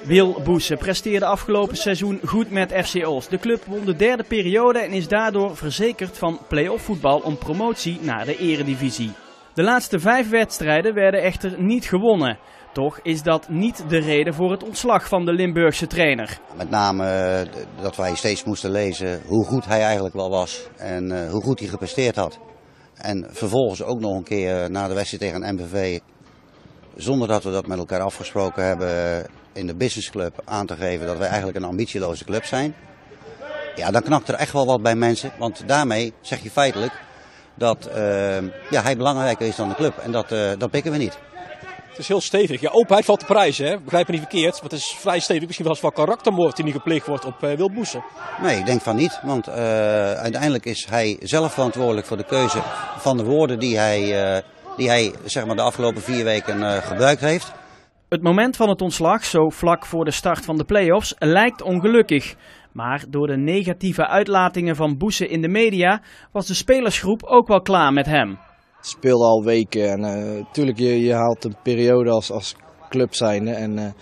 Wil Boesse presteerde afgelopen seizoen goed met FC Ols. De club won de derde periode en is daardoor verzekerd van play-off voetbal om promotie naar de eredivisie. De laatste 5 wedstrijden werden echter niet gewonnen. Toch is dat niet de reden voor het ontslag van de Limburgse trainer. Met name dat wij steeds moesten lezen hoe goed hij eigenlijk wel was en hoe goed hij gepresteerd had. En vervolgens ook nog een keer na de wedstrijd tegen MVV, zonder dat we dat met elkaar afgesproken hebben in de businessclub, aan te geven dat wij eigenlijk een ambitieloze club zijn. Ja, dan knakt er echt wel wat bij mensen, want daarmee zeg je feitelijk dat hij belangrijker is dan de club en dat pikken we niet. Het is heel stevig. Ja, openheid valt de prijs, hè? Begrijp me niet verkeerd, maar het is vrij stevig. Misschien wel eens wat karaktermoord die nu gepleegd wordt op Wil Boesse. Nee, ik denk van niet, want uiteindelijk is hij zelf verantwoordelijk voor de keuze van de woorden die hij zeg maar, de afgelopen 4 weken gebruikt heeft. Het moment van het ontslag, zo vlak voor de start van de play-offs, lijkt ongelukkig. Maar door de negatieve uitlatingen van Boesse in de media was de spelersgroep ook wel klaar met hem. Het speelde al weken en natuurlijk je haalt een periode als club zijnde en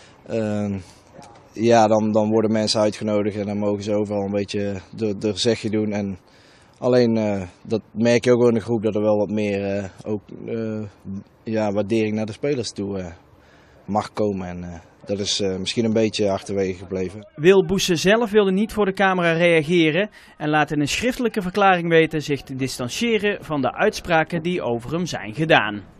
dan worden mensen uitgenodigd en dan mogen ze overal een beetje de zegje doen. En alleen dat merk je ook wel in de groep dat er wel wat meer waardering naar de spelers toe mag komen en dat is misschien een beetje achterwege gebleven. Wil Boesse zelf wilde niet voor de camera reageren en laat in een schriftelijke verklaring weten zich te distancieren van de uitspraken die over hem zijn gedaan.